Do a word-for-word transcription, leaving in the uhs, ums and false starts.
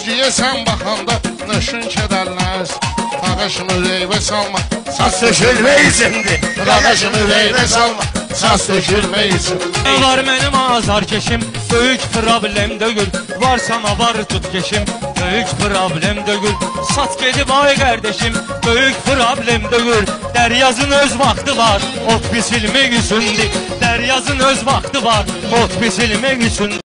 Özgüye sen bakanda nöşün kederləz. Qaqaşını ürəyivə salma, saz tökülmək içindi. Qaqaşını ürəyivə salma, saz tökülmək için. Var mənim azar keşim, böyük problem dögür. Varsana var tut keşim, böyük problem dögür. Sat gedib ay kardeşim, böyük problem dögür. Deryazın öz vakti var, ot bisilmek üçündü. Deryazın öz vakti var, ot bisilmek üçündü.